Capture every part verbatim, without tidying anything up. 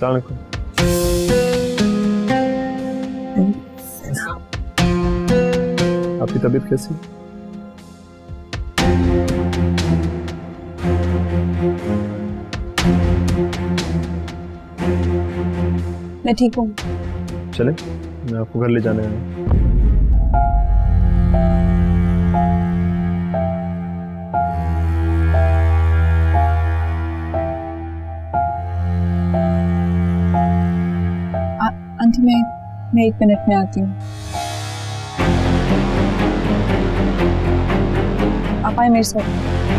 अस्सलाम वालेकुम। आपकी तबीयत कैसी? मैं ठीक हूँ। चले, मैं आपको घर ले जाने आया हूँ। आंटी मैं मैं एक मिनट में आती हूँ। आप आए मेरे साथ।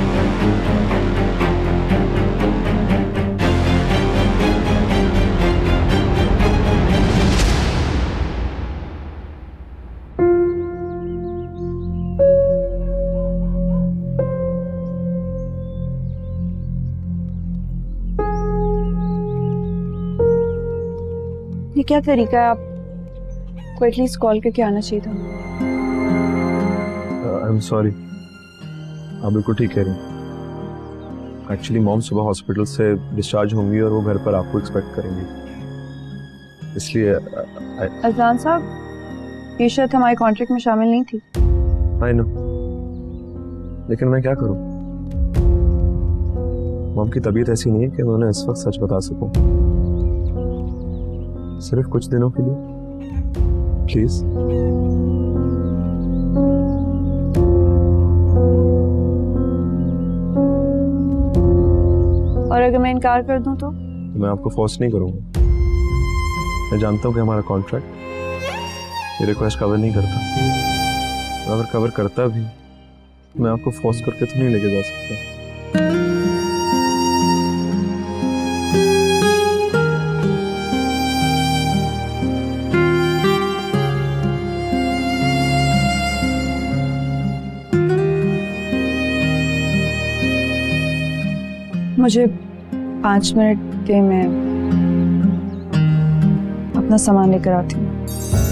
ये क्या तरीका है, आपको एटलीस्ट कॉल करके आना चाहिए था। आई एम सॉरी, आप बिल्कुल ठीक कह रही हैं। एक्चुअली मॉम सुबह हॉस्पिटल से डिस्चार्ज होंगी और वो घर पर आपको एक्सपेक्ट करेंगी, इसलिए अजलान साहब, ये शर्त हमारे कॉन्ट्रैक्ट में शामिल नहीं थी। आई नो, लेकिन मैं क्या करूं? मॉम की तबीयत ऐसी नहीं है कि मैं उन्हें इस वक्त सच बता सकूं। सिर्फ कुछ दिनों के लिए प्लीज। और अगर मैं इनकार कर दूं तो? तो मैं आपको फोर्स नहीं करूंगा। मैं जानता हूं कि हमारा कॉन्ट्रैक्ट ये रिक्वेस्ट कवर नहीं करता। अगर कवर करता भी, मैं आपको फोर्स करके तो नहीं लेके जा सकता। मुझे पाँच मिनट के, मैं अपना सामान लेकर आती हूँ।